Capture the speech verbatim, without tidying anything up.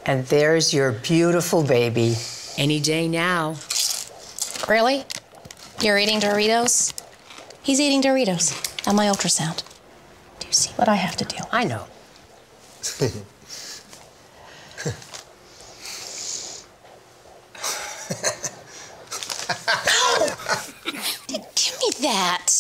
And there's your beautiful baby. Any day now. Really? You're eating Doritos? He's eating Doritos on my ultrasound. Do you see what I have to do? I know. Give me that.